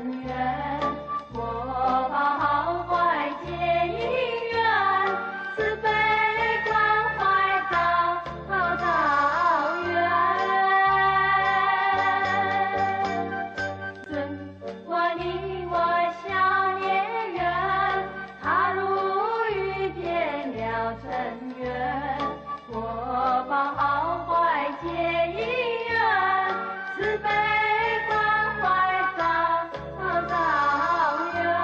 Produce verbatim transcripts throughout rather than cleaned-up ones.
缘，我抱怀结姻缘，慈悲关怀到桃源。尊我你我小孽缘，踏入遇见了尘缘，我抱怀结姻缘，慈悲关怀到桃源。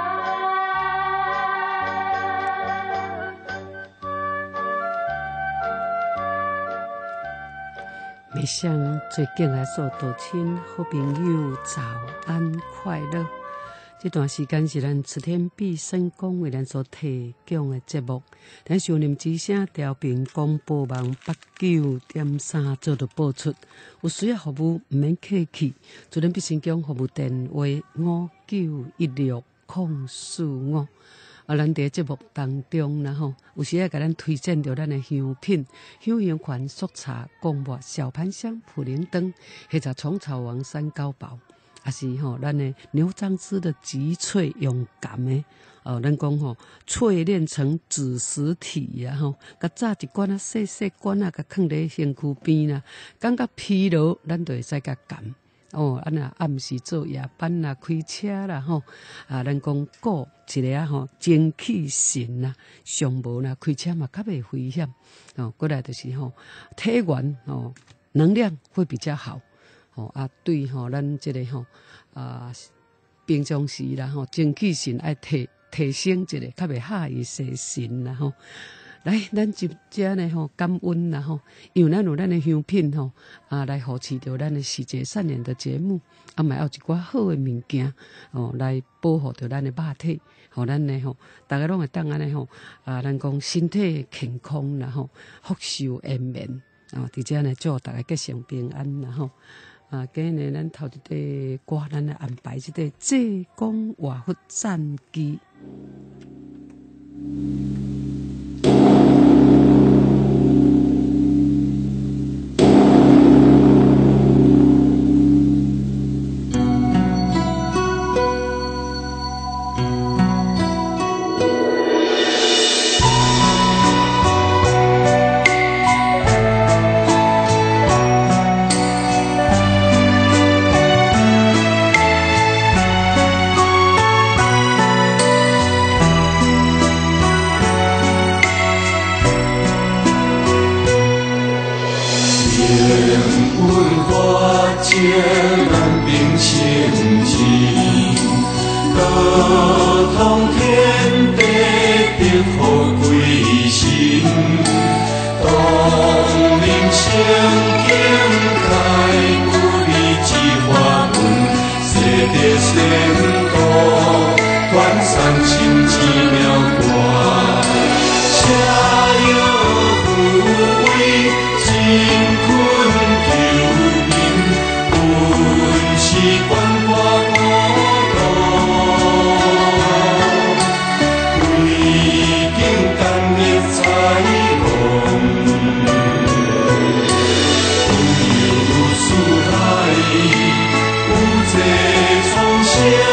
每向最敬爱所多亲好朋友早安快乐。这段时间是咱慈天必胜宫为咱所提供的节目，咱收音之声调频广播网八九点三做着播出。有需要服务唔免客气，慈天必胜宫服务电话五九一六零四五。啊，咱伫节目当中啦吼，有时啊，甲咱推荐着咱的香品，香香款、速茶、贡末、小盘香、普灵灯，或者虫草王三高宝，也是吼咱的牛樟芝的极萃用感的。哦，咱讲吼，淬炼成子实体啊吼，甲榨一罐啊细细罐啊，甲放伫身躯边啦，感觉疲劳，咱就会使甲含。哦，啊那暗时做夜班啦、开车啦吼，啊，咱讲顾一个啊吼，精气神啦，上无啦，开车嘛较袂危险。哦，过来就是吼，体元哦，能量会比较好。哦啊，对吼，咱这个吼啊，平常时啦吼，精气神爱提提升一个，较袂下伊失神啦吼。来，咱就遮呢吼，感恩啦吼，因为咱有咱的香品吼，啊，来扶持着咱的喜节善良的节目，啊，嘛有一寡好的物件哦，来保护着咱的肉体，互咱呢吼，大家拢会当安尼吼，啊，咱讲身体健康啦吼，福寿延绵啊，伫遮呢祝大家吉祥平安啦吼。啊，今日咱头一块歌，咱来安排即个济公活佛赞记。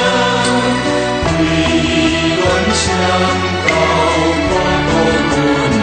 为乱想到我无论。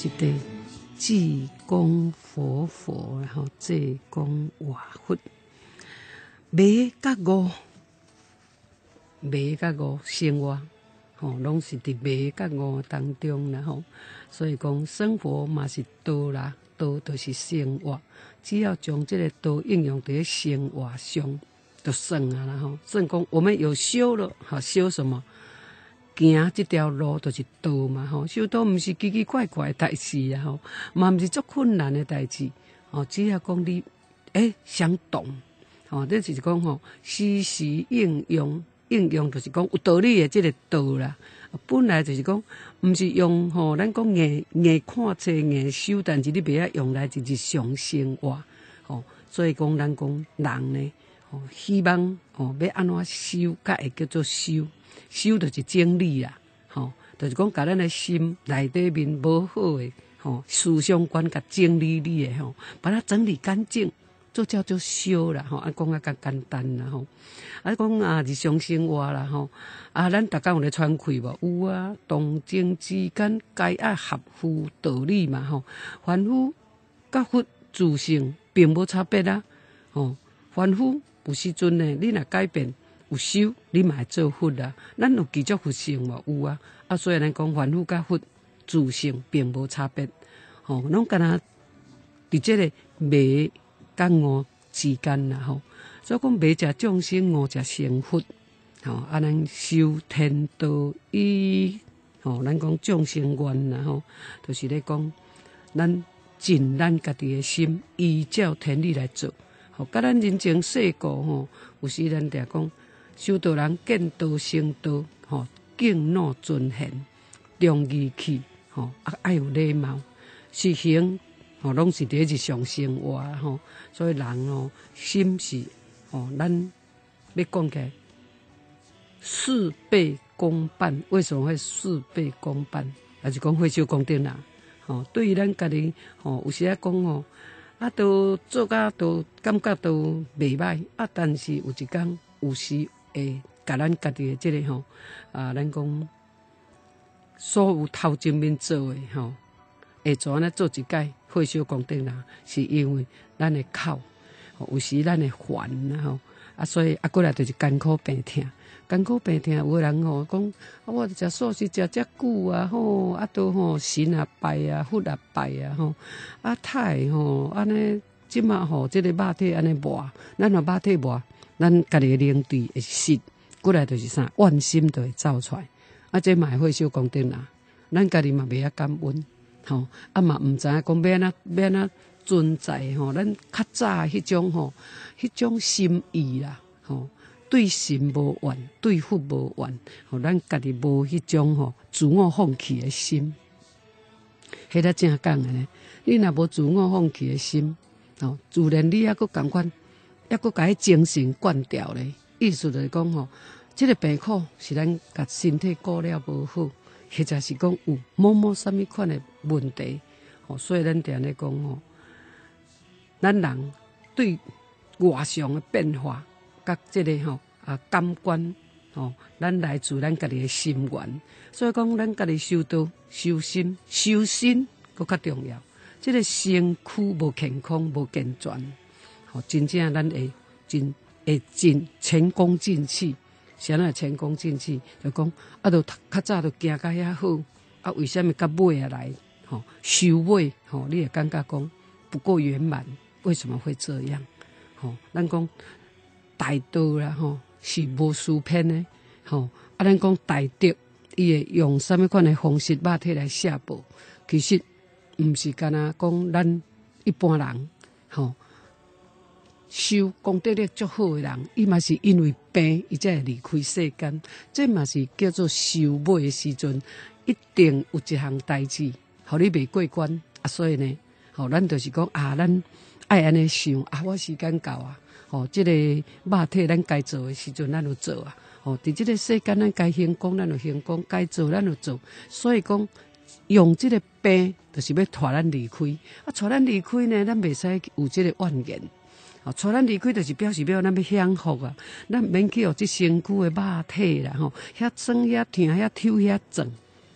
一个济公活佛，然后济公活佛，马甲五，马甲五生活，吼，拢是伫马甲五当中啦吼。所以讲生活嘛是道啦，道就是生活，只要将这个道应用在生活上，就算啊啦吼。算讲我们有修了，哈，修什么？行这条路就是道嘛吼，修道毋是奇奇怪怪的代志啊吼，嘛毋是足困难的代志哦。只要讲你诶想懂，吼，这就是讲吼，时时应用，应用就是讲有道理的这个道啦。本来就是讲，毋是用吼，咱讲硬硬看册硬修，但是你袂晓用来就是日常生活吼。所以讲，咱讲人呢，吼，希望吼要安怎修，才会叫做修。修就是整理啦，吼，就是讲，甲咱的心内底面无好的，吼，思想观甲整理你的吼，把它整理干净，这叫做修啦，吼，啊讲啊较简单啦，吼，啊讲啊日常生活啦，吼，啊咱逐工有咧喘气无？有啊，动静之间该爱合乎道理嘛，吼，凡夫甲佛自性并无差别啊，吼，凡夫有时阵呢，你若改变。有修，你嘛会做佛啊？咱有记足佛性无？有啊！啊，所以咱讲凡夫甲佛自性并无差别，吼、哦，拢敢若伫即个迷甲悟之间啦，吼。所以讲迷者众生，悟者成佛，吼、哦。啊，咱修天道义，吼、哦，咱讲众生愿啦，吼，就是咧讲咱尽咱家己的心，依照天理来做，吼、哦。甲咱人情世故，吼，有时咱定讲。修道人见道成道，吼，敬怒尊贤，重义气，吼，啊，爱有礼貌，实行，吼，拢是伫日常生活，吼，所以人哦，心是，吼，咱要讲起来，事倍功半。为什么会事倍功半？也是讲会修功德啦，吼，对于咱家己，吼，有时啊讲吼，啊，都做甲都感觉都袂歹，啊，但是有一天，有时。会甲咱家己的即个吼啊，咱讲所有头前面做的吼，会怎安做一届退休功德啦？是因为咱的口，有时咱的烦啦吼啊，所以啊过来就是艰苦病痛，艰苦病痛。有的人吼讲啊，我食素食食遮久啊，吼啊都吼神也拜啊，佛也拜啊，吼啊太吼安尼，即马吼即个肉体安尼磨，咱若肉体磨。咱家己的灵智会失，过来就是啥怨心就会走出来，啊，这嘛会退休功德啦。咱家己嘛袂晓感恩，吼，啊嘛毋知影讲要安怎要安怎存在吼，咱较早迄种吼，迄种心意啦，吼，对神无怨，对佛无怨，吼，咱家己无迄种吼自我放弃的心，迄个正讲的呢。你若无自我放弃的心，吼，自然你还佫共款。抑佫甲迄精神灌掉咧，意思就是讲吼，即、這個病苦是咱甲身體顧了无好，或者是講有某某啥物款的問題，吼，所以咱定咧講吼，咱人對外向的變化，甲即個吼啊感官，吼，咱來自咱家己的心源，所以講咱家己修道、修心、修身，佫較重要。即、這個身軀無健康、無健全。哦，真正咱会真会真前功尽弃，啥那前功尽弃？就讲啊，都较早都行甲遐好，啊，为什么到尾啊来？吼、哦，收尾，吼、哦，你也感觉讲不够圆满，为什么会这样？吼、哦，咱讲大道啦，吼、哦，是无私偏的，吼、哦，啊，咱讲大德，伊会用啥物款的方式肉体来写报？其实毋是干那讲咱一般人，吼、哦。修功德力足好的人，伊嘛是因为病，伊才会离开世间。这嘛是叫做收尾的时阵，一定有一项代志，互你袂过关啊。所以呢，吼、哦，咱就是讲啊，咱爱安尼想啊，我时间到啊，吼、哦，即、這個肉體咱該做的时阵，咱就做啊。吼、哦，伫即個世間，咱該行功，咱就行功；該做，咱就做。所以講，用即個病，就是要拖咱離開。啊，拖咱離開呢，咱袂使有即個怨言。哦，带咱离开就是表示要咱要享福啊！咱免去互即身躯的肉体啦，吼，遐酸遐疼遐抽遐肿，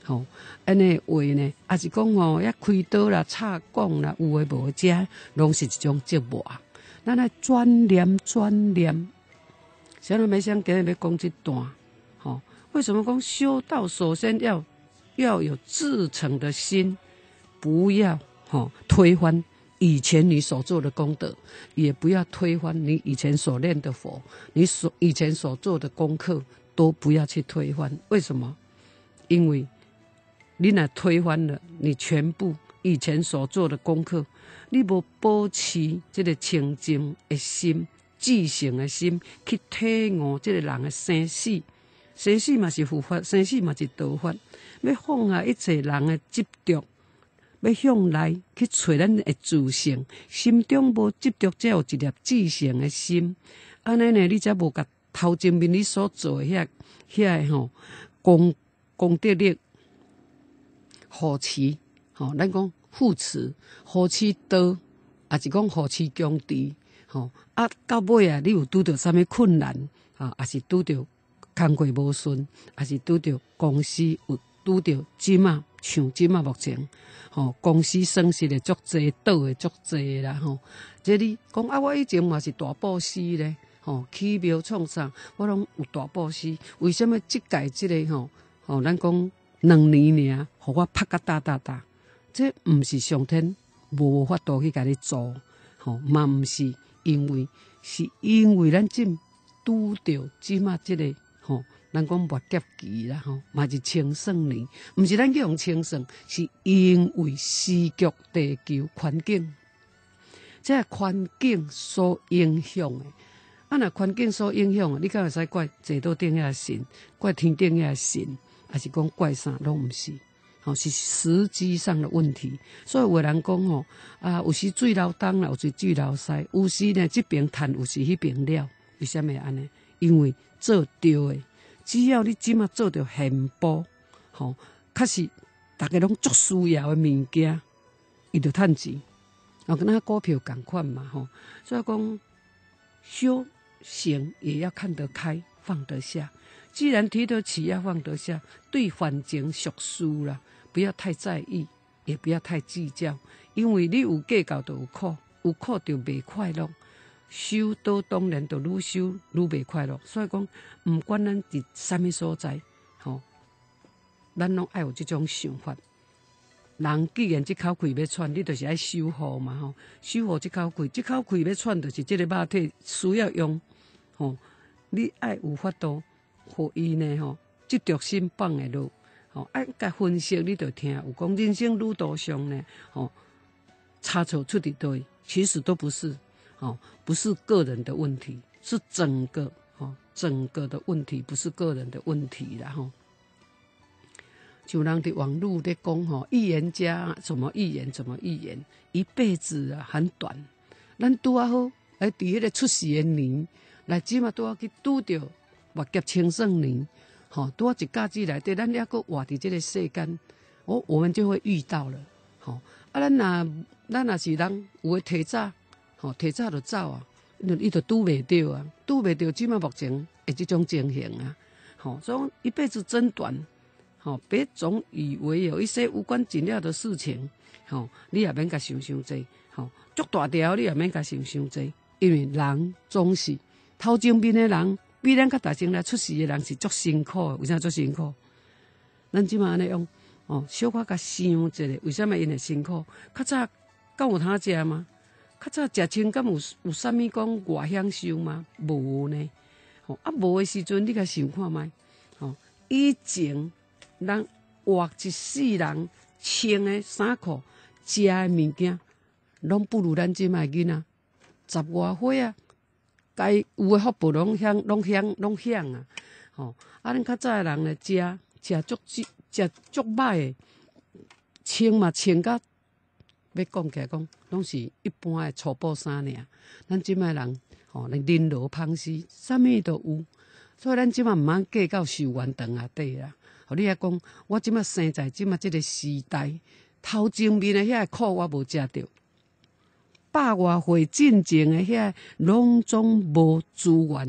吼，安尼话呢，也是讲吼，遐开刀啦、插管啦，有诶无诶，遮拢是一种折磨。咱来专念专念，想都没想今日要讲这段，吼，为什么讲修道首先要要有至诚的心，不要吼推翻以前你所做的功德，也不要推翻你以前所念的佛，你所以前所做的功课都不要去推翻。为什么？因为你若推翻了你全部以前所做的功课，你无保持这个清净的心、至诚的心去体悟这个人的生死，生死嘛是佛法，生死嘛是道法。要放下一切人的执着，要向内去找咱的自性，心中无执着，才有一粒至诚的心。安尼呢，你才无甲头前面你所做的遐遐吼功功德力护持，吼，咱讲护持护持道，也是讲护持功德，吼啊，到尾啊，你有拄着啥物困难啊，也是拄着工课无顺，也是拄着公司有拄着即马像即马目前，吼公司损失的足济，倒的足济啦，吼。这你讲啊，我以前嘛是大布施咧，吼起庙创啥，我拢有大布施。为什么即届即个吼吼，咱讲两年尔，互我拍甲大大大？这毋是上天无法度去甲你做，吼，嘛毋是因为，是因为咱正拄着即马即个吼，咱讲末劫期啦，吼，嘛是清算年，毋是咱去用清算，是因为时局地球环境，这环境所影响的。啊，若环境所影响，你敢会使怪坐倒顶遐神，怪天顶遐神，还是讲怪啥？拢毋是。吼，是实际上的问题，所以有人讲吼啊，有时水流东啦，有时水流西，有时呢这边赚，有时迄边了。为什么安尼？因为做对的，只要你即马做到现报，吼，确实大家拢足需要的物件，伊就趁钱。哦，跟那股票同款嘛，吼。所以讲修行也要看得开，放得下。既然提得起，要放得下，对环境俗事啦。不要太在意，也不要太计较，因为你有计较就有苦，有苦就袂快乐。修道当然就愈修愈袂快乐。所以讲，毋管咱伫啥物所在，吼，咱拢爱有这种想法。人既然这口气要喘，你就是爱修护嘛，吼，修护这口气，这口气要喘，就是这个肉体需要用，吼，你爱有法度，互伊呢，吼，执着心放会落。哦，按甲分析，你就听有讲人生路途上呢，哦，差错出伫对，其实都不是，哦，不是个人的问题，是整个，哦，整个的问题，不是个人的问题啦，吼。就人伫网络咧讲，吼，预言家怎么预言，怎么预言，一辈子啊很短，咱拄啊好，来伫迄个出世的年，来即马拄啊去拄着末劫清算年。好，多一家子来对，咱还阁活伫这个世间，哦，我们就会遇到了。好，啊，咱若咱若是人，有诶提早，吼，提早就走啊，伊就拄袂着啊，拄袂着，即马目前诶这种情形啊，好，所以一辈子真短，好，别总以为有一些无关紧要的事情，好，你也免甲想伤济，好，足大条你也免甲想伤济，因为人总是头前面诶人。比咱较大前来出世的人是足辛苦的，为啥足辛苦？咱即马安尼用哦，小可甲想一下，为什么因会辛苦？较早敢有通食吗？较早食清敢有有啥物讲外享受吗？无呢。吼啊，无的时阵，你甲想看觅。吼，以前人活一世人穿的衫裤、食的物件，拢不如咱即卖囡仔十外岁啊。该有诶福报拢享，拢享，拢享啊！吼、哦，啊，恁较早诶人咧食食足食足歹诶，穿嘛穿甲要讲起来讲，拢是一般诶粗布衫尔。咱即摆人吼，连忍劳芳息，啥物都有，所以咱即摆毋通计较寿元长啊底啦。互你来讲，我即摆生在即摆即个时代，头前面诶遐苦我无食着。百外岁进前的遐拢总无资源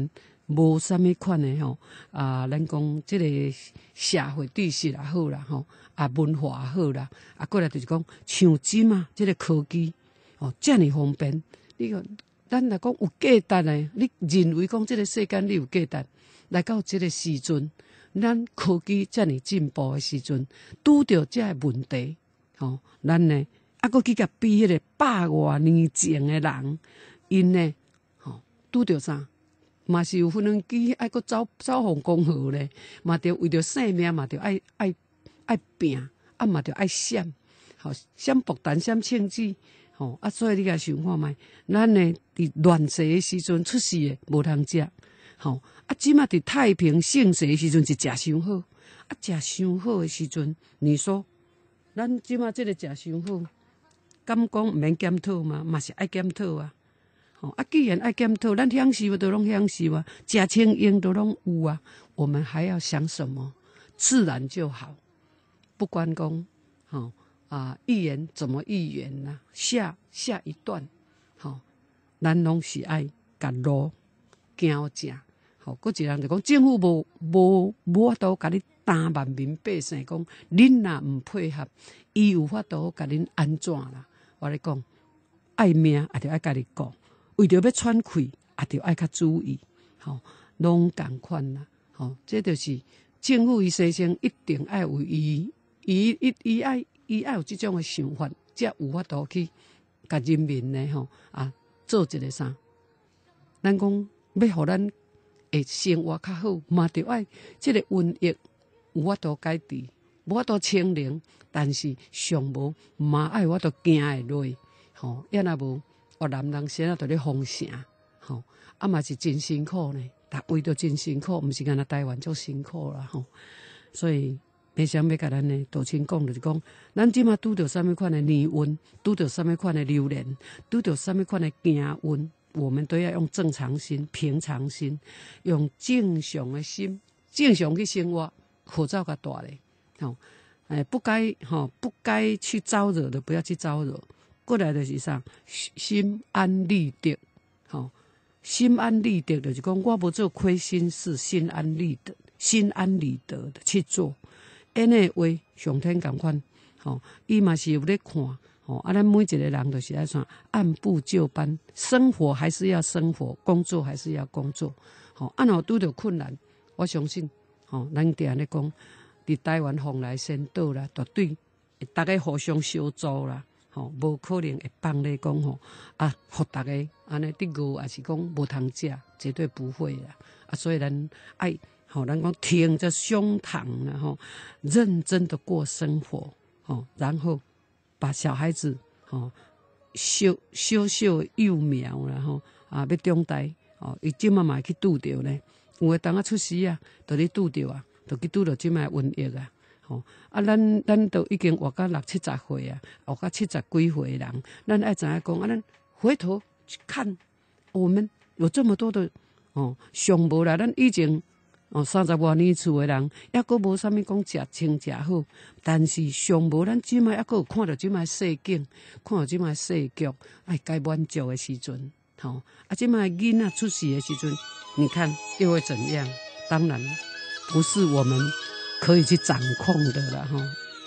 无啥物款的吼啊，咱讲即个社会知识也好啦吼，啊文化也好啦，啊过来就是讲像即啊，即个科技哦，遮尔方便，你讲咱来讲有价值的，你认为讲即个世间你有价值，来到即个时阵，咱科技遮尔进步的时阵，拄着遮个问题，吼，咱呢啊，搁去甲比迄个百外年前的人，因呢，吼，拄着啥？嘛是有无人机爱搁走走防公河咧，嘛着为着性命嘛着爱爱爱拼，啊嘛着爱闪，吼闪爆弹闪枪支，吼啊所以你甲想看觅，咱呢伫乱世的时阵出世的无通食，吼啊即马伫太平盛世的时阵是食伤好，啊食伤好的时阵，你说咱即马即个食伤好，敢讲毋免检讨嘛？嘛是爱检讨啊。哦，啊，既然爱检讨，咱享受都拢享受啊，食清用都拢有啊，我们还要想什么？自然就好，不管讲，吼啊，预言怎么预言呐、啊？下下一段，吼、哦，咱拢是爱甲路行正，吼、哦，佫一人就讲政府无无无法度甲你担万民百姓讲，恁若毋配合，伊有法度甲恁安怎啦？我咧讲，爱命也着爱家己顾。为着要喘气，也着爱较注意，吼，拢共款啦，吼，这就是政府伊生生一定爱有伊，伊伊伊爱伊爱有即种诶想法，才有法度去甲人民呢，吼啊，做一个啥？咱讲要互咱诶生活较好，嘛着爱即个瘟疫有法度改治，无法度清零，但是上无嘛爱有法度行会落，吼，要若无。越南人先啊，伫咧封城，吼，啊嘛是真辛苦呢。但为着真辛苦，毋是干那台湾足辛苦啦，吼。所以，袂想要甲咱呢道清讲，就是讲，咱即马拄着啥物款的年运，拄着啥物款的流年，拄着啥物款的行运，我们都要用正常心、平常心，用正常的心，正常去生活，好走较大咧，吼。诶，不该吼，不该去招惹的，不要去招惹。过来就是啥，心安理得，吼，心安理得就是讲，我无做亏心事，心安理得，心安理得的去做。安尼话，上天共款，吼，伊嘛是有咧看，吼，啊，咱每一个人就是爱啥，按部就班，生活还是要生活，工作还是要工作，吼，啊，若拄着困难，我相信，吼，咱定咧讲，伫台湾蓬莱仙岛啦，绝对大家互相相助啦。吼，无可能会放咧讲吼啊，互大家安尼伫饿，还是讲无通食，绝对不会啦。啊，所以咱爱吼，咱讲挺着胸膛然后认真的过生活，吼，然后把小孩子吼小小小幼苗，然后啊要长大，哦，伊即马嘛去拄着呢，有诶当啊出世啊，就咧拄着啊，就去拄着即卖瘟疫啊。吼啊，咱咱都已经活到六七十岁啊，活到七十几岁人，咱爱知影讲啊，咱回头去看，我们有这么多的哦，上无啦，咱以前哦三十多年厝的人，抑阁无啥物讲食清食好，但是上无咱即摆抑阁有看到即摆世景，看到即摆世局，哎，该满足的时阵，吼啊，即摆囡仔出世的时阵，你看又会怎样？当然不是我们可以去掌控的了哈。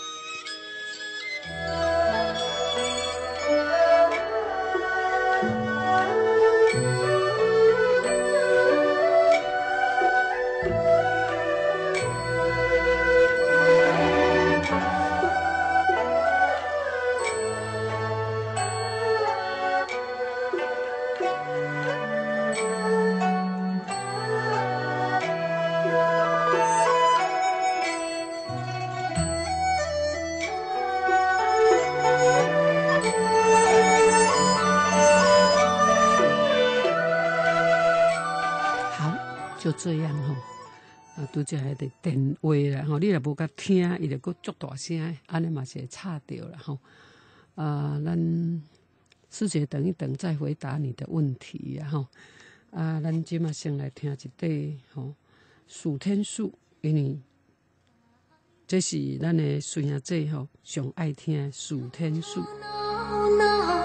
就这样吼，啊，拄则迄个电话啦吼，你若无甲听，伊就佫足大声，安尼嘛是会吵着啦吼。啊，咱师姐等一等再回答你的问题啊吼。啊，咱即马先来听一块吼数天数，因为这是咱的孙仔姐吼上爱听的数天数。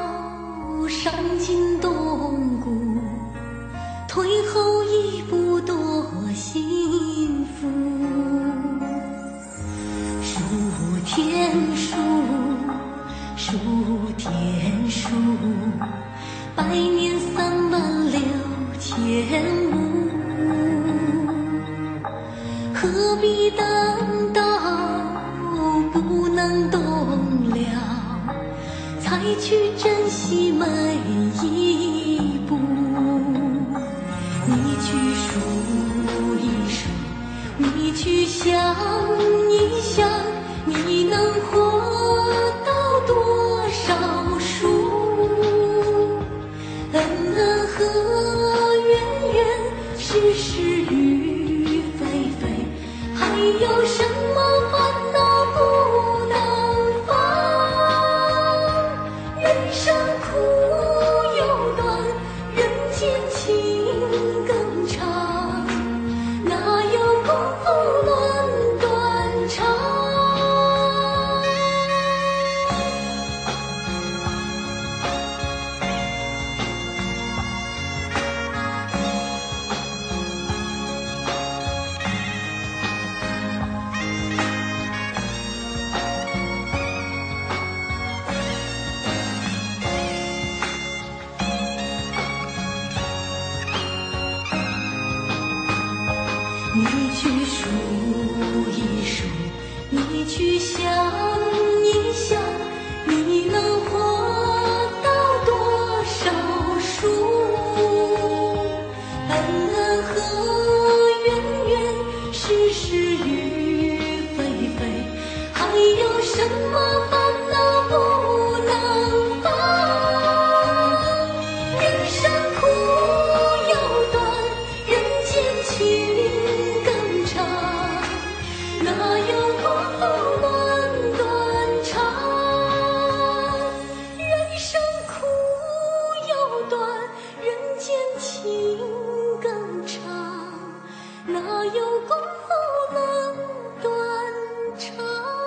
伤筋动骨，退后一步。 幸福。数天数，数天数，百年三万六千五，何必等到不能动了，才去珍惜每一步？你去数一数，你去想一想，你能活到多少数？恩恩和怨怨，是是与非非，还有什么烦恼不能放？人生苦又短，人间情更长，哪有功夫论断肠？你去数一数，你去想一想，你能活到多少数？恩恩和怨怨，是是与非非，还有什么烦恼不能放？人生苦又短，人间情更长，哪有功夫论断肠？人生苦又短，人间情更长，哪有功夫论断肠？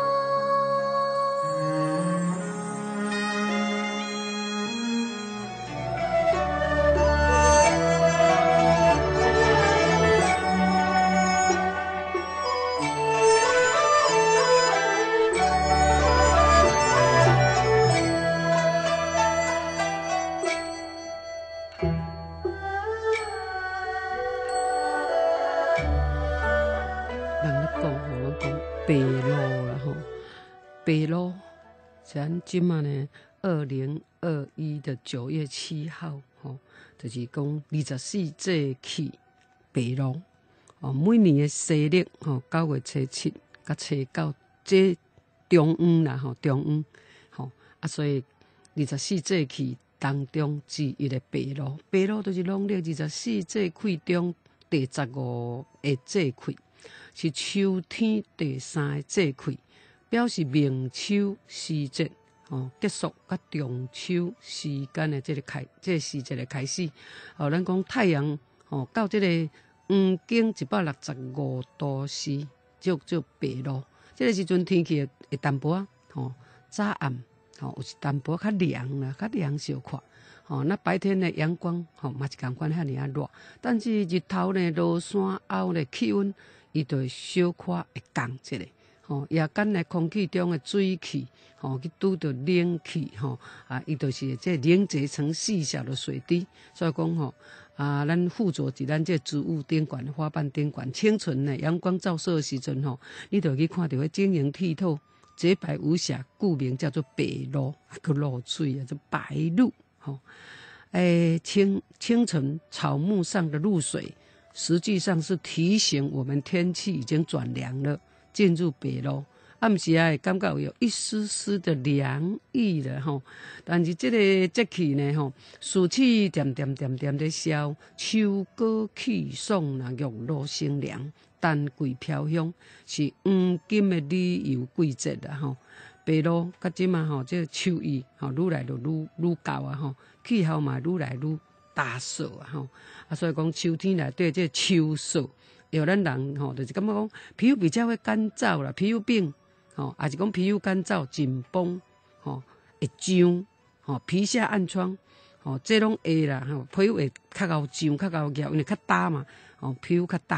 人咧讲吼，咱讲白露啦吼，白露，咱即马呢，二零二一的九月七号吼，就是讲二十四节气白露。哦，每年的西历吼，九月初七甲初九，这中午啦吼，中午吼啊，所以二十四节气当中之一的白露，白露就是农历二十四节气中第十五个节气。是秋天第三个节气，表示明秋时节哦结束，甲中秋时间的这个开，这个时节的开始。哦，咱讲太阳哦到这个黄经一百六十五度时，就就白露。这个时阵天气会会淡薄啊，吼早暗，吼有时淡薄较凉啦，较凉小可。哦，那白天的阳光吼嘛是共款遐尔啊热，但是日头呢落山后呢气温。伊就会小可会降一下，吼夜间的空气中的水汽，吼去拄着冷气，吼啊，伊就是这凝结成细小的水滴。所以讲吼啊，咱附着伫咱这植物顶悬、花瓣顶悬，清纯的阳光照射的时阵吼，你就去看到迄晶莹剔透、洁白无瑕，故名叫做白露，啊，个露水啊，叫白露，吼。诶，清清晨草木上的露水。实际上是提醒我们天气已经转凉了，进入白露。暗时啊，会感觉有一丝丝的凉意了吼。但是这个节气呢吼，暑气点点点点的消，秋高气爽啦，玉露生凉，丹桂飘香，是黄金的旅游季节啦吼。白露甲即嘛吼，这秋意吼愈来就愈愈高啊吼，气候嘛愈来愈大暑啊吼。啊，所以讲秋天内底这秋暑，有咱人吼，就是感觉讲皮肤比较会干燥啦，皮肤病吼，也是讲皮肤干燥、紧绷吼，会痒吼，皮下暗疮吼，这拢会啦吼，皮肤会较厚痒、较厚咬，因为较大嘛吼，皮肤较大。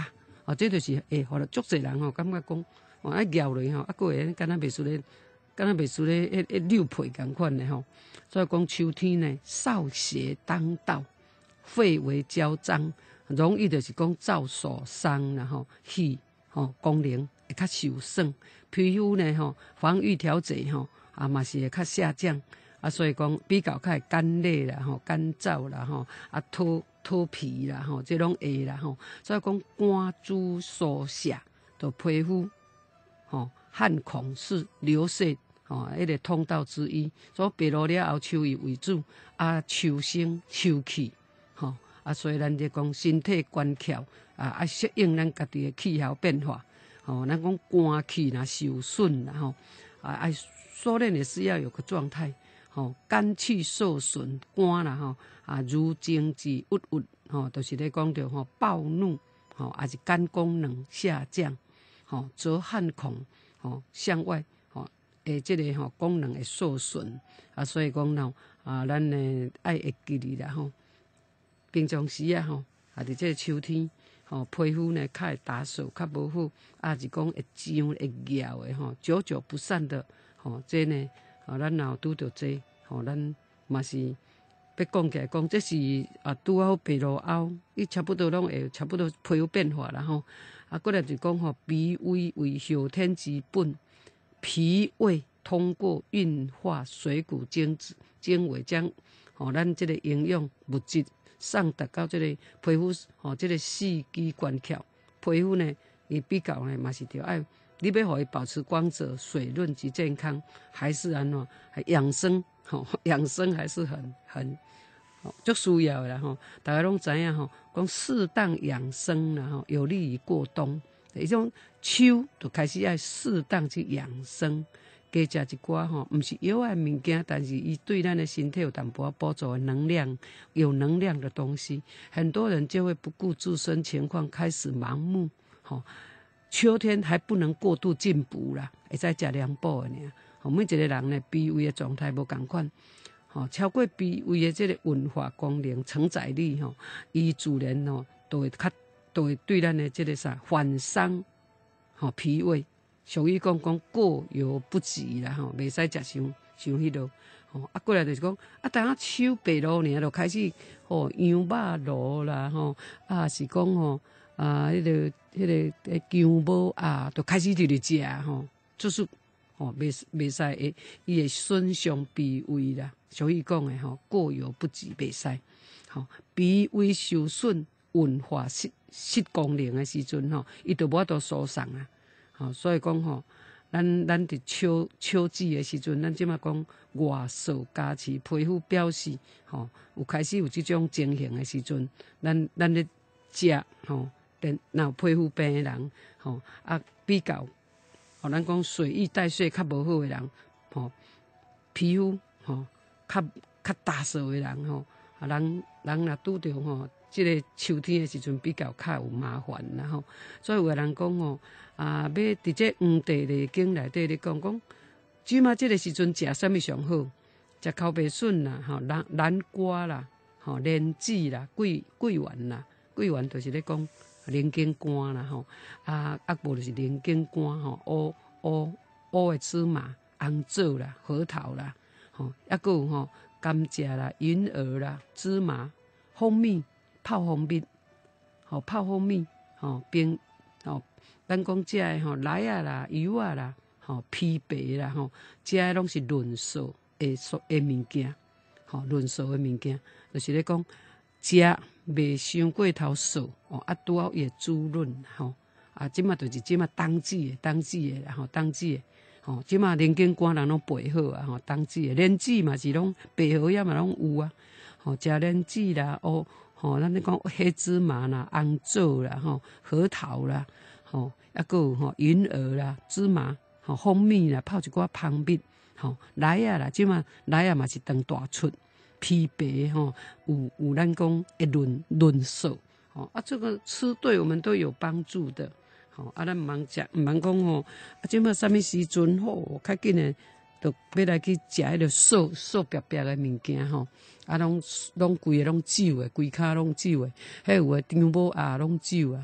哦，这就是会互了足侪人吼感觉讲，哦，啊咬落吼，啊，佫会敢若袂输咧，敢若袂输咧，迄迄溜皮共款的吼。所以讲秋天呢，少邪当道，肺为焦张，容易就是讲燥所伤，然后气吼功能会较受损，皮肤呢吼防御调节吼啊嘛是会较下降。啊，所以讲比较较干裂啦，吼，干燥啦，吼，啊脱脱皮啦，吼，这拢会啦，吼。所以讲肝主疏泄，就皮肤，吼，汗孔是流泻，吼，迄个通道之一。所以白露了后，秋意为主，啊，秋生秋气，吼，啊，所以咱就讲身体关窍，啊，啊适应咱家己的气候变化，吼，咱讲肝气若受损啦，吼，啊，爱所练也是要有个状态。吼，肝气受损，肝啦吼啊，如精之郁郁，吼，就是咧讲着吼暴怒，吼，也是肝功能下降，吼，则汗孔，吼向外，吼，诶，即个吼功能会受损，啊，所以讲喏，啊，咱呢爱会记哩啦吼，平常时啊吼，啊，伫即个秋天，吼，皮肤呢较会打手，较无好，啊，是讲会痒会咬的吼，久久不散的，吼，这呢。啊，咱若有拄着这，吼，咱嘛是要讲起来讲，这是啊拄好白露后，伊差不多拢会差不多皮肤变化啦吼。啊，过来就讲吼，脾胃为后天之本，脾胃通过运化水谷精子精微，将吼咱这个营养物质送达到这个皮肤吼，这个四肢关窍，皮肤呢，伊比较呢嘛是着爱。你要互伊保持光泽、水润及健康，还是安怎？养生，吼，养生还是很很，足需要的啦吼。大家拢知影吼，讲适当养生啦吼，有利于过冬。迄种秋就开始要适当去养生，加食一寡吼，毋是药的物件，但是伊对咱的身体有淡薄补助的能量，有能量的东西。很多人就会不顾自身情况，开始盲目，吼。秋天还不能过度进补啦，会使食凉补的呢。吼，每一个人呢，脾胃的状态无共款，吼，超过脾胃的这个运化功能、承载力，吼，伊自然吼都会较，都会对咱的这个啥反伤，吼脾胃，属于讲讲过犹不及啦，吼，袂使食伤伤迄落。吼，啊，过来就是讲，啊，当啊秋白露呢，就开始吼羊肉炉啦，吼，啊是讲吼。啊，迄、那个、迄、那个诶，姜母啊，都开始伫咧食吼，就是吼，袂袂使诶，伊会损伤脾胃啦。所以讲诶吼，过犹不及，袂使。吼，脾胃受损、运化失失功能诶时阵吼，伊就无法度疏散啊。吼，所以讲吼，咱咱伫秋秋季诶时阵，咱即马讲外素加持，皮肤表示吼，有开始有即种情形诶时阵，咱咱咧食吼。若有皮肤病的人，吼啊比较，吼咱讲水液代谢较无好的人，吼皮肤吼较较打手的人，吼啊人人若拄着吼，即个秋天的时阵比较较有麻烦啦吼。所以有个人讲吼啊，要伫这黄帝内经内底咧讲讲，即马即个时阵食啥物上好？食口白笋啦，吼南南瓜啦，吼莲子啦，桂桂圆啦，桂圆就是咧讲。莲根干啦吼，啊啊无就是莲根干吼，乌乌乌的芝麻、红枣啦、核桃啦，吼，抑佫有吼甘蔗啦、银耳啦、芝麻、蜂蜜、泡蜂蜜，吼泡蜂蜜，吼冰，吼咱讲食的吼奶啊啦、油啊啦，吼皮白啦吼，食的拢是润素的素的物件，吼润素的物件，就是咧讲食。袂伤过头素哦，啊拄好伊会滋润吼，啊即马就是即马冬季的冬季的啦吼，冬季的吼，即马莲根干人拢备好啊吼，冬季的莲子嘛是拢备好也嘛拢有啊，吼食莲子啦，哦吼，咱咧讲黑芝麻啦、红枣啦、吼核桃啦，吼抑佫有吼银耳啦、芝麻、吼蜂蜜啦，泡一寡蜂蜜，吼奶啊啦，即马奶啊嘛是长大出。皮白吼，有有咱讲会润润素，吼啊，这个吃对我们都有帮助的，吼啊，咱毋通食，毋通讲吼，啊，即马啥物时阵吼，较紧诶，就要来去食迄个素素白白诶物件吼，啊，拢拢规个拢酒诶，规骹拢酒诶，还有诶张母鸭拢酒啊，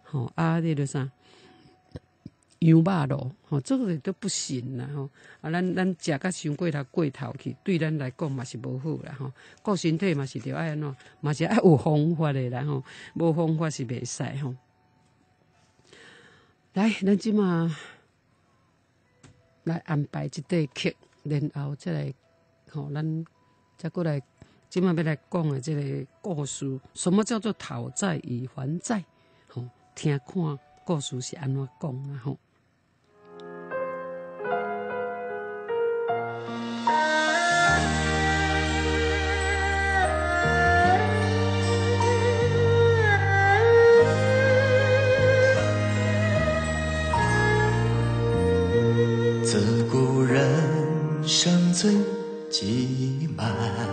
吼啊，那个啥羊肉咯，吼，这个都不行啦，吼啊，咱咱食甲伤过头过头去，对咱来讲嘛是无好啦，吼，顾身体嘛是着爱安怎，嘛是爱有方法的啦，吼，无方法是袂使吼。来，咱即马来安排一块曲，然后再来，吼，咱再过来，即马要来讲的这个故事，什么叫做讨债与还债？吼，听看故事是安怎讲啦，吼。 自古人生最寂寞，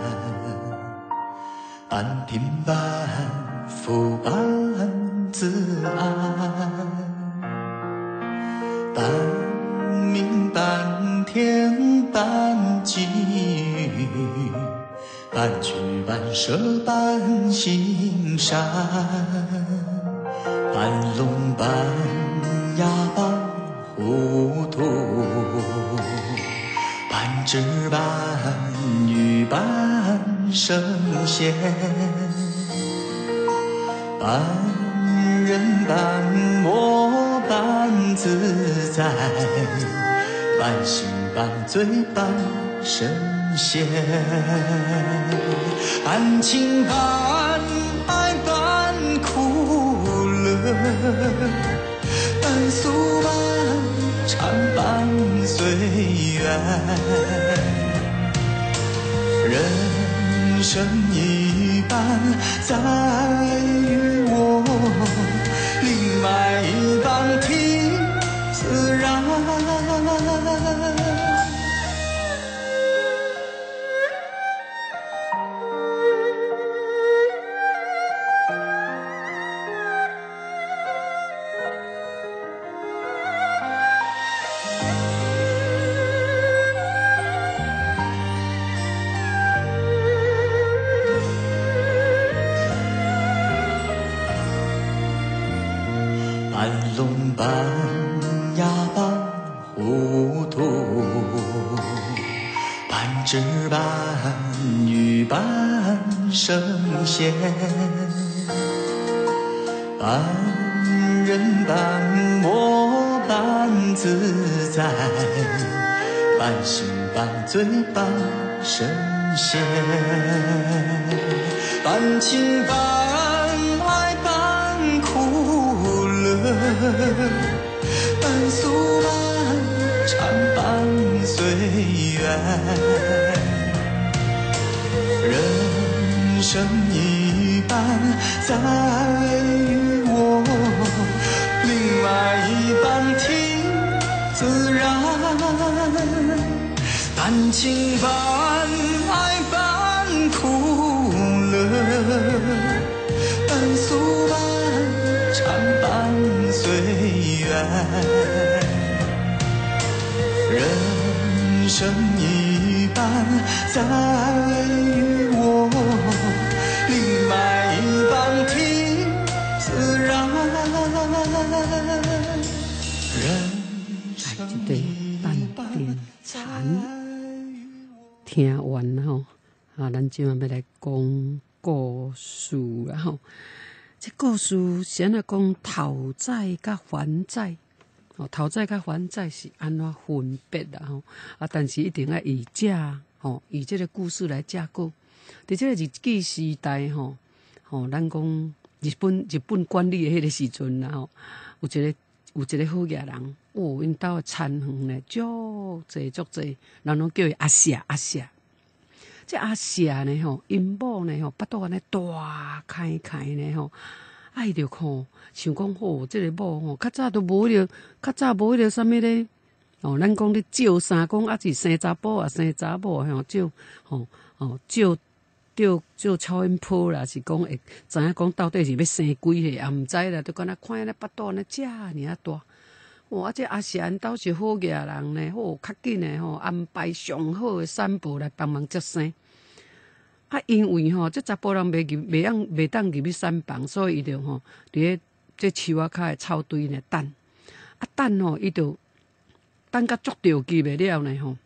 安贫般富般自安，半明半天半机遇，半曲半舍半心善，半聋半哑半糊涂，半知半愚半圣贤，半人半魔半自在，半醒半醉半神仙，半情半爱半苦乐，半俗半常伴岁月，人生一半在于我，另外一半听自然。半聋半哑半糊涂，半知半愚半圣贤，半人半魔半自在，半醒半醉半神仙，半情半爱半苦乐，半俗半常伴岁月，人生一半在于我，另外一半听自然，半情半爱半苦乐，半俗半常伴岁月，人生一半在于我，另外一半听自然。人生一半在于我。 听完吼，啊，咱今晚要来讲故事啦吼。这故事是安怎讲讨债甲还债？哦，讨债甲还债是安怎分别啦吼？啊，但是一定要以架吼，以这个故事来架构。伫这个日记时代吼，吼，咱讲日本日本管理的迄个时阵啦吼，有一个有一个好野人，哦，因兜的田园呢，足济足济，人拢叫伊阿舍阿舍。这阿舍呢吼，因某呢吼，巴肚安尼大开开呢吼，爱着看，想讲吼，这个某吼，较早都无迄个，较早无迄个啥物咧，哦，咱讲咧照衫，讲啊是生查甫啊生查某吼，照吼哦照照照超音波啦，是讲会知影讲到底是要生几个，也毋知啦，就敢若看安尼巴肚安尼遮尔啊大。哇！这阿贤因兜是好野人呢，吼，较紧的吼安排上好的产婆来帮忙接生。啊，因为吼，这查甫人袂入，袂当袂当入去产房，所以伊就吼伫咧这树仔骹的草堆呢等，啊等吼，伊就等甲足着急的了呢吼，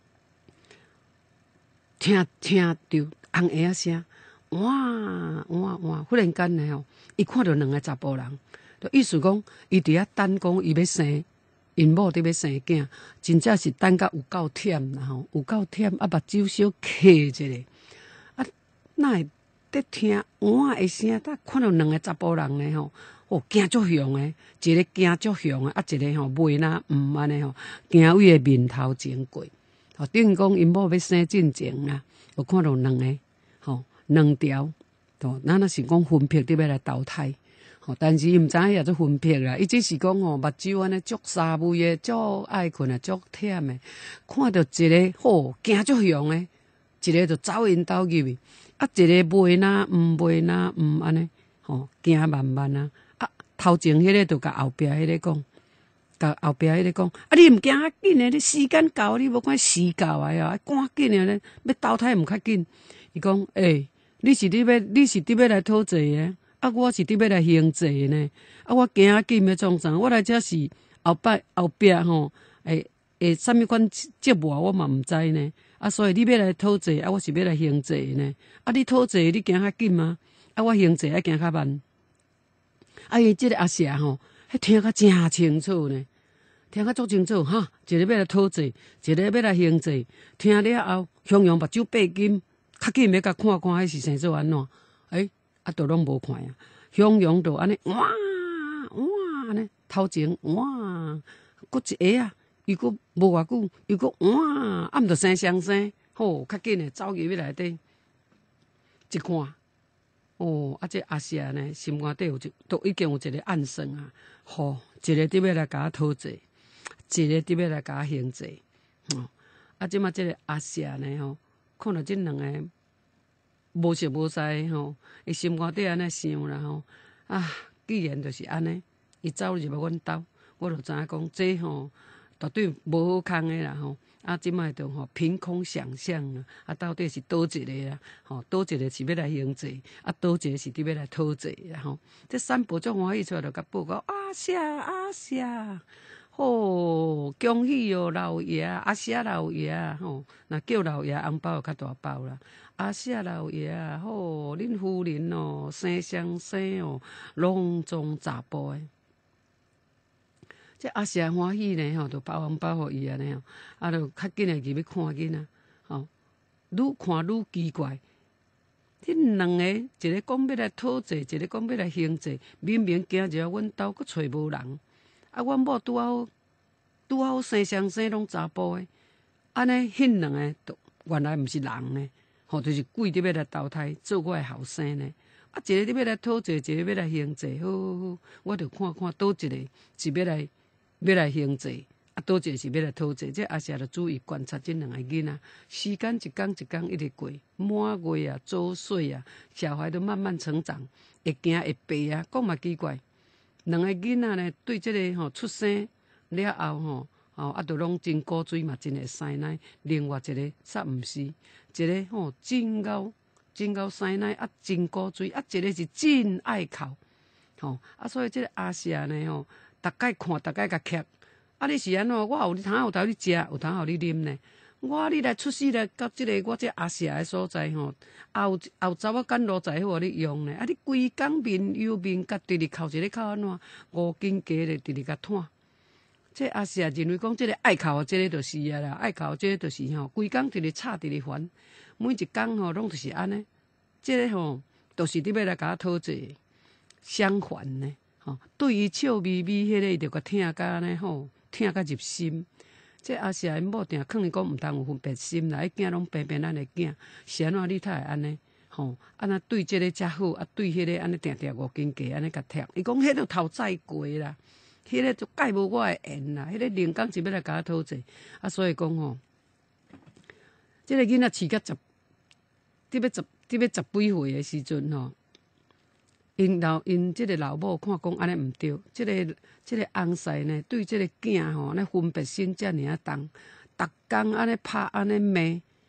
听听着红鞋仔声，哇哇哇！忽然间呢吼，伊看到两个查甫人，就意思讲伊伫遐等讲伊要生。因某伫要生囝，真正是等甲有够忝啦吼，有够忝，啊目睭小磕一下，啊哪会伫听碗的声？呾看到两个查甫人呢吼，哦惊足凶的，一个惊足凶的，啊一个吼袂哪毋安尼吼，惊位的面头前过，吼等于讲因某要生进前啦，有看到两个吼两条，吼咱若是讲分别伫要来投胎。但是伊毋知影也做分别啦，伊只是讲吼，目睭安尼足沙微的，足爱困啊，足忝的，看到一个吼惊足凶的，一个就走因兜入去，啊一个袂哪毋袂哪毋安尼，吼惊慢慢啊，啊头前迄个就甲后壁迄个讲，甲后壁迄个讲，啊你毋惊较紧诶，你时间到，你无看时到啊呀，赶紧诶咧，要投胎毋较紧。伊讲，诶、欸，你是伫要，你是伫要来讨债诶？啊，我是伫要来行债呢，啊，我惊啊紧要创啥？我来遮是后摆后壁吼，诶诶，啥物款节目我嘛毋知呢。啊，所以你要来讨债，啊，我是要来行债呢。啊，你讨债你行较紧吗？啊，我行债爱行较慢。啊，伊即个阿舍吼，迄听甲真清楚呢，听甲足清楚哈。一个要来讨债，一个要来行债，听了后，雄雄目睭八金，较紧要甲看看，迄是生做安怎？诶。啊，都拢无看啊，雄雄就安尼哇哇呢，头前哇，搁一个啊，伊搁无偌久，伊搁哇，啊，毋着生双生，吼，较紧诶，走入去内底一看，哦，啊，这阿舍呢，心肝底有一，都已经有一个暗算啊，吼，一个伫要来甲我讨债，一个伫要来甲我行债，吼，啊，即马即个阿舍呢，吼，看到即两个。无熟无识吼，伊心肝底安尼想啦吼，啊，既然就是安尼，伊走入来阮兜，我就知影讲，这吼绝对无好康诶啦吼。啊，即摆就吼凭空想象啦，啊，到底是倒一个啦？吼，倒一个是要来行债，啊，倒一个是伫要来讨债啦吼。这三步足欢喜出来，就甲报告阿舍阿舍，吼，恭喜哦，老爷阿舍老爷吼，若叫老爷红包较大包啦。阿舍老爷啊，吼，恁夫人哦，生双生哦，隆重查甫诶。这阿舍欢喜呢，吼，就包红包互伊安尼吼，啊，就较紧诶入去看囡仔，吼，愈看愈奇怪。恁两个，一个讲要来讨债，一个讲要来行债，明明行入阮兜，佫找无人。啊，阮某拄好拄好生双生拢查甫诶，安尼迄两个都原来毋是人呢。吼，就是鬼伫要来投胎做我诶后生呢。啊，一个伫要来讨债，一个要来行债，好好好，我着看看倒一个是要来要来行债，啊，倒一个是要来讨债。这阿舍着注意观察这两个囡仔，时间一天一天一直过，满月啊，周岁啊，小孩都慢慢成长，会行会爬啊。讲嘛奇怪，两个囡仔呢，对这个吼出生了后吼。哦，啊，都拢真古锥嘛，真会生奶。另外一个煞毋是，一个吼真够真够生奶，啊，真古锥，啊，一个是真爱哭，吼，啊，所以这个阿舍呢，吼，逐摆看，逐摆甲徛，啊，你是安怎？我有通有头你食，有通互你啉呢。我你来出世来到即、這个我这阿舍的所在吼，后后查某干路在好你用呢。啊，你规工面油面甲直直哭一个哭安怎？五斤鸡咧直直甲摊。这阿舍认为讲，这个爱哭，这个就是啊啦，爱哭，这个就是吼，规工直直吵，直直烦，每一工吼拢就是安尼。这个吼，都、就是伫要来甲我讨债，相反呢，吼，对伊笑眯眯迄个，伊就甲听甲安尼吼，听甲入心。这阿舍因某定肯定讲毋通有分别心啦，伊囝拢平平咱的囝，是安怎你才会安尼？吼，安那对这个遮好，啊对迄个安尼定定五斤价安尼甲贴，伊讲迄个头再过啦。迄个就解无我的缘啦，迄个灵感是要来甲我讨债，啊，所以讲吼，即、這個囡仔饲甲十，伫要十，伫要十幾歲的時陣吼，因老因即個老母看講安尼毋對，即、這個即、這個翁婿呢，對即個囝吼，安尼分別心遮爾啊重，逐工安尼拍安尼罵，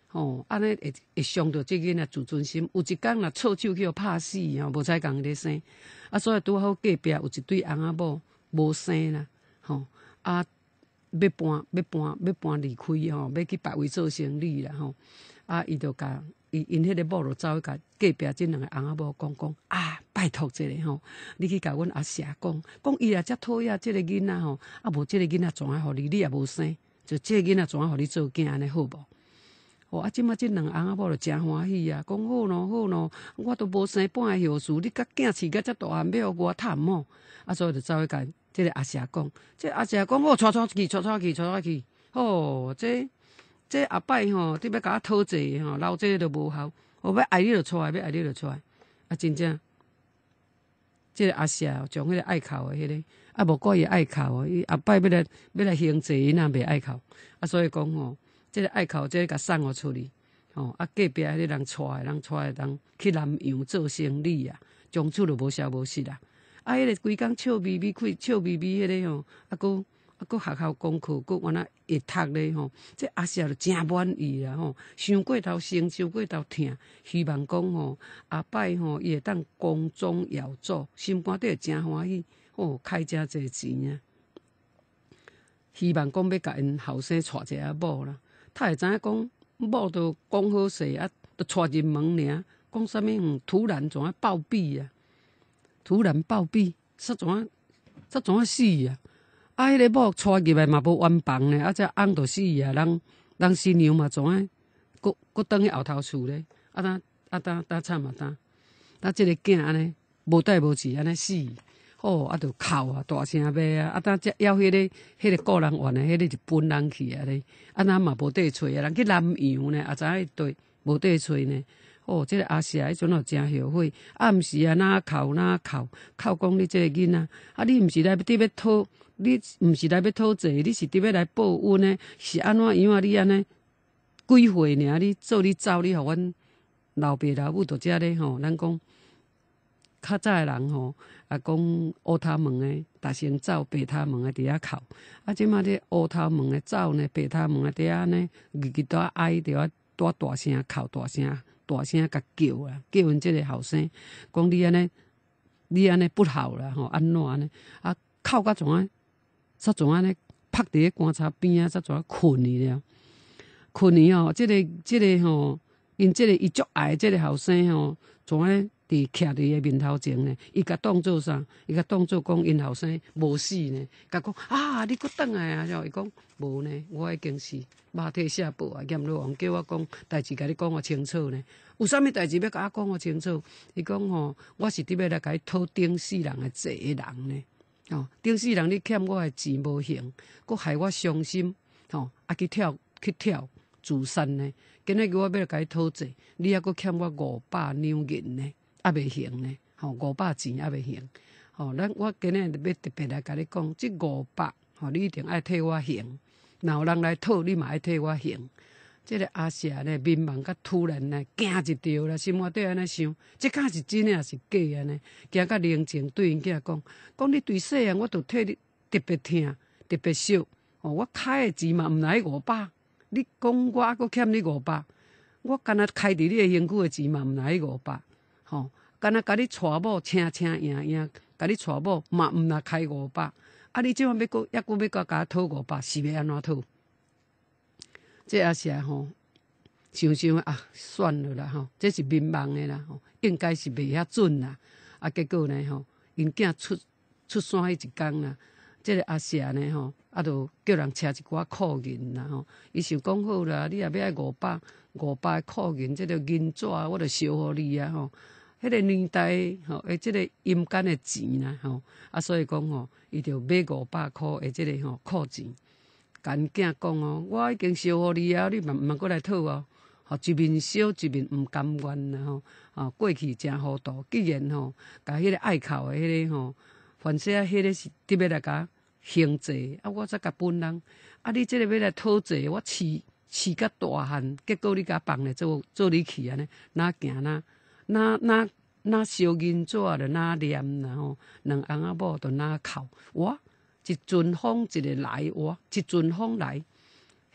吼，安尼会会伤到即囡仔自尊心。有一天若错手去互拍死吼，无采共伊咧生。啊，所以拄好隔壁有一对翁仔某无生啦，吼啊。要搬要搬要搬离开吼，要去别位做生意啦吼。啊，伊就甲伊因迄个某就走去甲隔壁即两个翁仔某讲讲啊，拜托一下吼，你去甲阮阿舍讲，讲伊若遮讨厌即个囡仔吼，啊无即个囡仔怎啊互你，你也无生，就即个囡仔怎啊互你做囝安尼好无？哦，啊，即马即两个翁仔某就真欢喜啊，讲好咯好咯，我都无生半个岁数，你甲囝饲甲遮大汉要互我趁吼，啊，所以就走去甲。即个阿舍讲，即阿舍讲，我带带去，带带去，带带去。吼，这这后摆吼，你要甲我讨债吼，留这个都无效。我要爱你就出来，要爱你就出来。啊，真正，即个阿舍将迄个爱哭的迄个，啊无怪伊爱哭哦，伊后摆要来要来行债，伊若袂爱哭。啊，所以讲吼，即个爱哭，即个甲送互出去。吼，啊隔壁迄个人带的人带的人去南洋做生意啊，从此就无消无息啦。啊，迄个规工笑眯眯，开笑眯眯，迄个吼，啊，佫啊，佫学校功课，佫原来会读咧吼。这阿舍就真满意啦吼，想过头成，想过头疼，希望讲吼，后摆吼，伊会当光宗耀祖，心肝底会真欢喜，吼，开真侪钱啊！希望讲要甲因后生带一个某啦，他会知影讲某都讲好势啊，都带入门尔，讲啥物嗯，突然怎啊暴毙啊！突然暴毙，煞怎啊，煞怎啊死啊！啊，迄个某带入来嘛无完房呢，啊，这翁就死啊，人人新娘嘛怎啊，搁搁倒去后头厝咧，啊当啊当当惨嘛当，啊，即个囝安尼无代无志安尼死，吼啊，就哭啊，大声骂啊，啊当才要迄个迄个个人怨的，迄个就分人去啊咧，啊咱嘛无地找啊，人去南洋呢，啊知影对无地找呢。哦，即、這个阿舍迄阵哦真后悔，啊，毋是啊，哪哭哪哭，哭讲你即个囡仔，啊，你毋是来伫要讨，你毋是来要讨债，你是伫要来报恩呢？是安怎样啊？你安尼几岁尔？你做你走，你互阮老爸老母伫遮咧吼，咱讲较早诶人吼，啊讲乌头毛诶，逐先走白头毛诶伫遐哭，啊，即马这乌头毛诶走呢，白头毛诶伫遐呢，日日都哀伫遐大大声哭大声。大声甲叫啊，叫因即个后生，讲你安尼，你安尼不好啦吼，安怎安尼？啊，哭到怎啊？煞怎安尼？趴伫咧棺材边啊，煞怎啊困去了？困去吼，即、這个即、這个吼，因即个伊足爱即个后生吼，怎啊伫徛伫伊面头前呢？伊甲当做啥？伊甲当做讲因后生无死呢？甲讲啊，你搁转来啊？伊讲无呢，我已经是马蹄下报啊！阎罗王叫我讲代志，甲你讲我清楚呢。有啥物代志要甲我讲我清楚？伊讲吼，我是伫要来甲你讨顶世人诶债诶人呢。吼，顶世人你欠我诶钱无还，搁害我伤心。吼，啊去跳去跳自杀呢？今日我要来甲你讨债，你还搁欠我五百两银呢？还未还呢，吼五百钱还未还，吼咱我今日要特别来甲你讲，即五百，吼你一定爱替我还，若有人来讨，你嘛爱替我还。即、這个阿舍呢，面茫甲突然呢，惊一跳啦，心肝底安尼想，即敢是真诶还是假安尼？惊甲宁静对因囝讲，讲你对细汉我都替你特别疼，特别惜，哦我开诶钱嘛毋来五百，你讲我还佫欠你五百，我干那开伫你诶身躯诶钱嘛毋来五百。吼，干那甲你娶某，请请赢赢，甲你娶某嘛毋若开五百，啊！你即晚要搁，抑搁要甲甲讨五百，是要安怎讨？这也是吼，想想啊，算了啦吼，这是民望的啦吼，应该是袂遐准啦。啊，结果呢吼，因囝出出山迄一天啦，这个阿舍呢吼，啊，就叫人车一寡苦银啦吼，伊想讲好啦，你也要爱五百。五百苦银，即个银纸我著烧互你啊吼！迄个年代吼，诶，即个阴间诶钱啦吼，啊，所以讲吼，伊著买五百箍诶，即个吼苦钱。甲因囝讲哦，我已经烧互你啊，你嘛毋通过来讨哦。吼，一面烧一面毋甘愿啦吼，吼过去真糊涂。既然吼，甲迄个爱哭诶迄个吼，凡说啊，迄个是伫要来甲行债，啊，我则甲本人，啊，你即个要来讨债，我饲。饲甲大汉，结果你甲放咧做做你去安尼，哪行哪哪哪哪烧银纸了，哪念啦吼，两翁仔某就哪哭，哇！一阵风一个来，哇！一阵风来，迄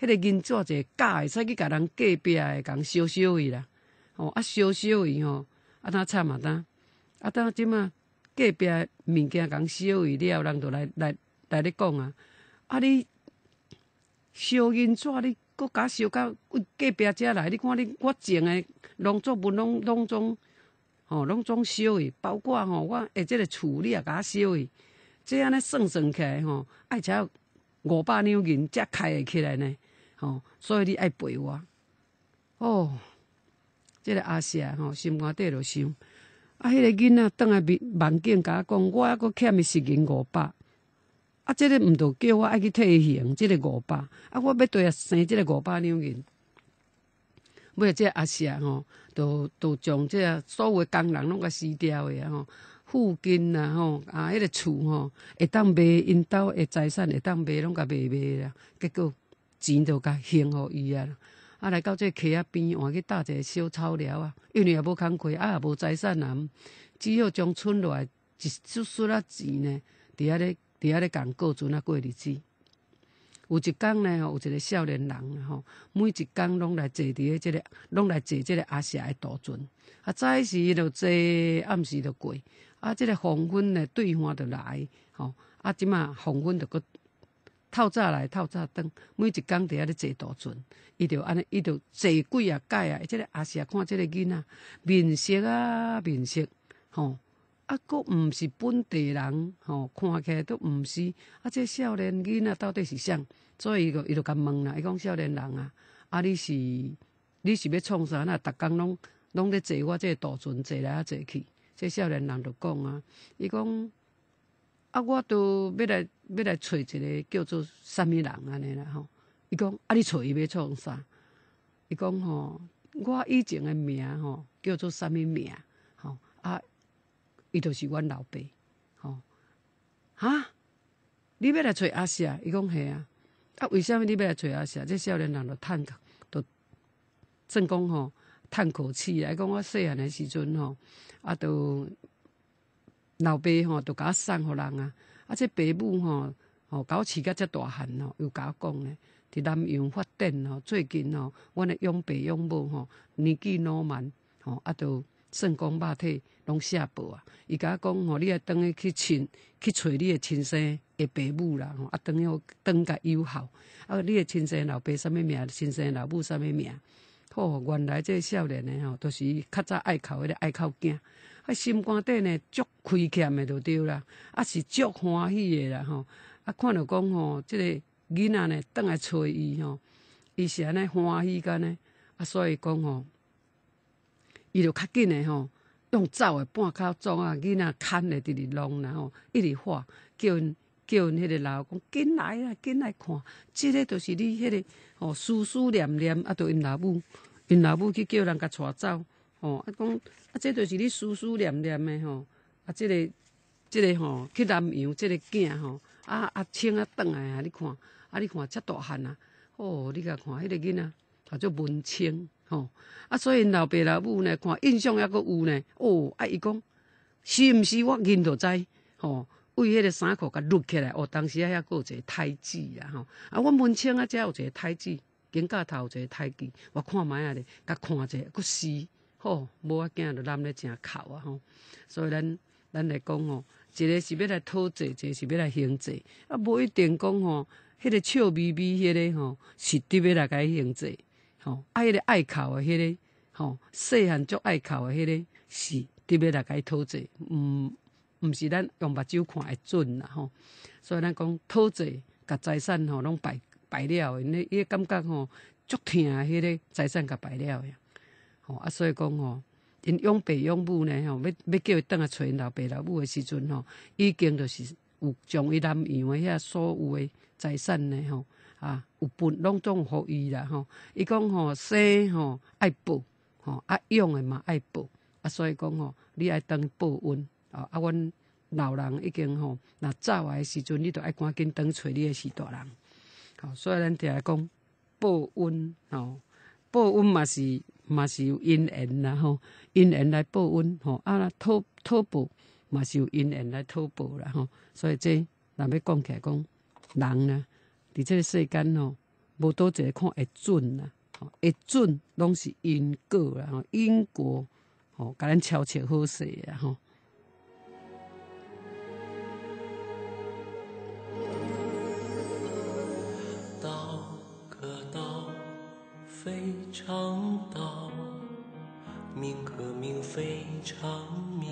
迄个银纸一个假的，使去甲人隔壁的共烧烧伊啦。吼啊烧烧伊吼，啊当惨啊当，啊当即马隔壁的物件共烧伊了，人就来来来咧讲啊，啊你烧银纸你。搁甲烧到隔壁遮来，你看你我种诶农作物拢拢总吼拢总烧去，包括吼我下即个厝你也甲烧去，这安尼算算起来吼，爱才五百两银才开会起来呢，吼，所以你爱陪我。哦，即、这个阿霞吼心肝底就想，啊，迄、那个囡仔倒来望境甲我讲，我还阁欠伊十银五百。啊，即个毋着叫我爱去替伊还，即、这个五百，啊，我要对啊生即个五百两银。尾即个阿霞吼，就就将即个所有工人拢甲撕掉的啊吼，附近啊吼，啊，迄、那个厝吼，会当卖因兜的财产，会当卖拢甲卖卖啦。结果钱就甲还互伊啊。啊，来到这溪仔边，换去搭一个小草寮啊，因为也无工课，啊也无财产啊，只好将剩落来一chút chút仔钱呢，伫遐咧。伫遐咧共过船啊过日子，有一工呢吼，有一个少年人吼，每一工拢来坐伫咧即个，拢来坐即个阿霞的渡船。啊，早时就坐，暗时就过。啊，即、这个黄昏呢，对岸就来吼。啊，即马黄昏就搁透早来，透早转。每一工伫遐咧坐渡船，伊就安尼，伊就坐几啊届啊。即个阿霞看即个囡仔面色啊，面色吼。啊，佫毋是本地人，吼、哦，看起来都毋是。啊，这少年囡仔到底是啥？所以伊就伊就甲问啦，伊讲少年人啊，啊你是你是要创啥？那逐工拢拢咧坐我这个渡船坐来啊坐去。这少年人就讲啊，伊讲啊，我都要来要来找一个叫做啥物人安尼啦吼。伊讲啊，你找伊要创啥？伊讲吼，我以前的名吼叫做啥物名？吼啊。伊就是阮老爸，吼，哈！你要来找阿霞？伊讲系啊。啊，为什么你要来找阿霞？这少年人就叹，就算讲吼，叹口气啦。伊讲我细汉的时阵吼，啊，都老爸吼，都甲我送互人啊。啊，这爸母吼，吼甲我饲甲遮大汉吼，又甲我讲咧，伫南洋发展吼，最近吼，阮的养爸养母吼，年纪老慢，吼，啊，都算讲肉体拢下报啊。伊甲我讲吼，你爱转去去亲去找你的亲生的爸母啦，吼，啊，转去转甲友好。啊，你的亲生老爸啥物名？亲生老母啥物名？吼，原来这少年的吼，都是较早爱哭迄个爱哭囝，啊，心肝底呢足开欠的就对啦，啊是足欢喜的啦吼。啊，看到讲吼，即、这个囡仔呢，转来找伊吼，伊是安尼欢喜干呢，啊，所以讲吼，伊就较紧的吼。用走的半口钟啊，囡仔牵的伫咧弄，然后一直喊，叫因叫因迄个老公紧来啦，紧来看，即、这个就是你迄、那个吼思思念念啊，着因老母，因老母去叫人甲带走，吼啊讲啊，这就是你思思念念的吼，啊，即、这个即、这个吼去南洋即个囝吼，啊啊穿啊转来啊，你看啊，你看遮大汉啊，哦，你甲看迄、那个囡仔，啊做文青。吼啊，所以因老爸老母呢，看印象还阁有呢。哦，啊，伊讲是毋是我认就知？吼，为迄个衫裤甲捋起来。哦，当时啊，遐阁有一个太子啦，吼啊，阮文青啊，遮有一个太子，肩胛头有一个太子，我看卖啊咧，甲看者阁是，吼，无啊囝就揽咧诚哭啊，吼。所以咱咱来讲吼，一个是要来讨债，一个是要来还债，啊，无一定讲吼，迄、那个笑眯眯迄个吼，是伫要来甲伊还债。吼，啊，迄个爱哭的迄个，吼，细汉足爱哭的迄个，是特别来甲伊讨债，毋毋是咱用目睭看会准啦，吼。所以咱讲讨债，甲财产吼拢败败了的，伊伊感觉吼足疼迄个财产甲败了呀，吼啊，所以讲吼，因养爸养母呢，吼，要要叫伊转来找因老爸老母的时阵吼，已经就是有将伊南洋的遐所有的财产呢，吼。啊，有分拢总互伊啦吼。伊讲吼，生吼爱报，吼啊养诶嘛爱报，啊所以讲吼，你爱当报恩啊。啊，阮老人已经吼，若走来诶时阵，你着爱赶紧当找你诶是大人。吼，所以咱定来讲报恩吼，报恩嘛是嘛是有因缘啦吼，因缘来报恩吼。啊，讨讨报嘛是有因缘来讨报啦吼。所以这若要讲起来讲人呢。伫这个世间吼， 无倒一个看会准啦，吼，会准拢是因果啦，吼，因果，吼，甲咱悄悄好势啊，吼。 道可道，非常道，名可名，非常名。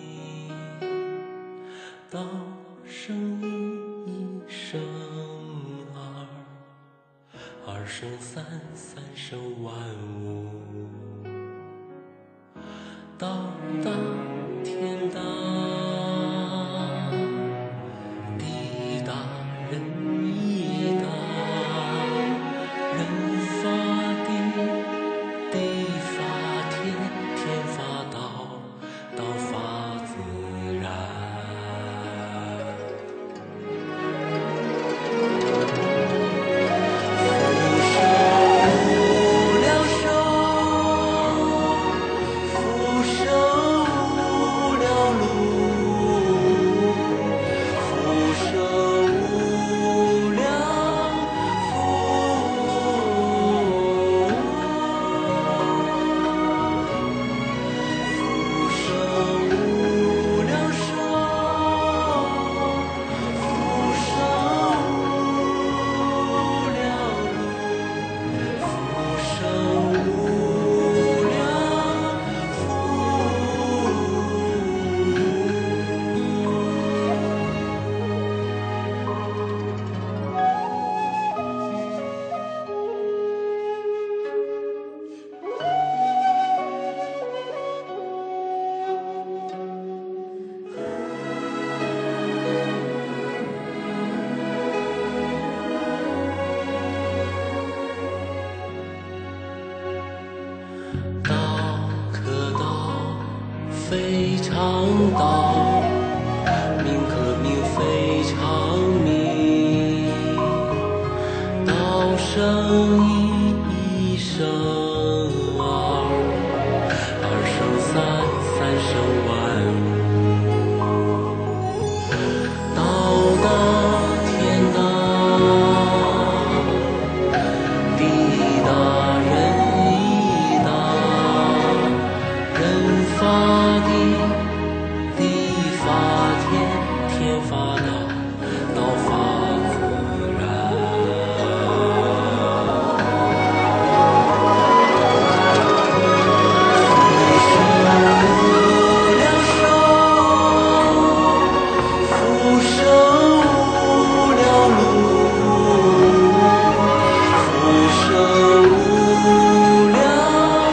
道生一，一生二，二生三，三生万物。道大天大，地大人义大，人发地，地发天，天发道，道发自然。非常道，名可名，非常名。道生一，一生二，二生三，三生万物。道大天大，地大人义大，人发地，地发天，天发道，道发自然。浮生无量路，浮生无量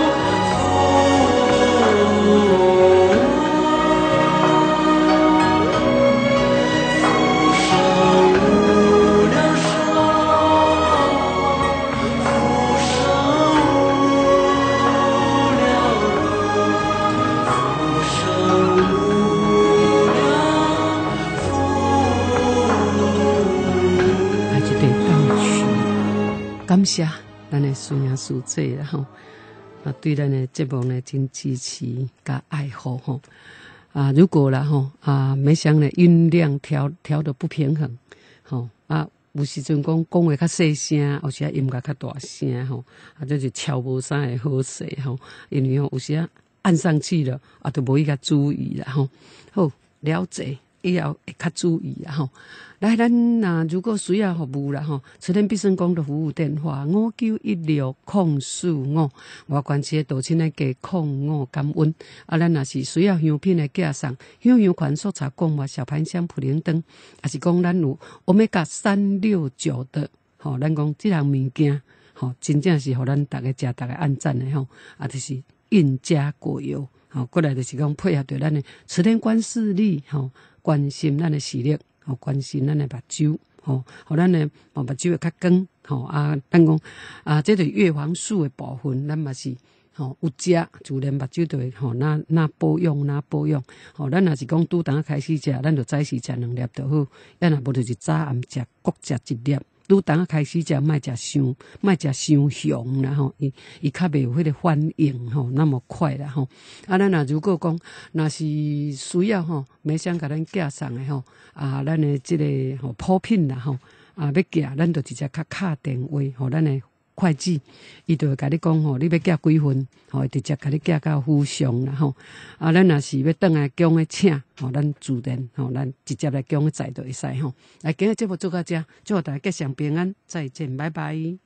感谢咱的师兄师姐啦吼，啊对咱的节目呢真支持加爱护吼啊，如果啦吼啊，每箱的音量调调的不平衡吼啊，有时阵讲讲话较细声，有时啊音乐较大声吼，啊这就超无啥会好势吼，因为吼有时啊按上去了啊，都无伊个注意啦吼，好了解。以后会较注意啊吼，来咱若如果需要服务啦吼，慈天必胜宫的服务电话五九一六空四五，外关市的道亲的加空五感恩。啊，咱若是需要香品的寄送，香香款速茶贡丸、小盘香、普灵灯，还是讲咱有欧米伽三六九的，吼，咱讲这项物件，吼，真正是互咱大家食，大家按赞的吼，啊，就是印加果油，吼，过来就是讲配合着咱的慈天观世力，吼。关心咱的视力，吼，关心咱的目睭，吼，互咱的目睭会较光，吼啊，咱讲啊，这个叶黄素的部分，咱嘛是吼有食，自然目睭就会吼那那保养那保养，吼，咱若是讲拄当开始食，咱就早时食两粒就好，要若无就是早暗食各食一粒。拄当开始食，莫食伤，莫食伤凶啦吼，伊伊较袂有迄个反应吼，那么快啦吼。啊，咱若如果讲，若是需要吼，每箱甲咱寄送的吼，啊，咱的即个吼普品啦吼， 啊要寄，咱就直接较敲电话，互咱的会计，伊就会甲你讲吼，你要寄几份，吼，直接甲你寄到府上啦吼。啊，咱若是要转来宫的请，吼，咱自然吼，咱直接来宫的载就会使吼。来，今日节目做到这，祝大家吉祥平安，再见，拜拜。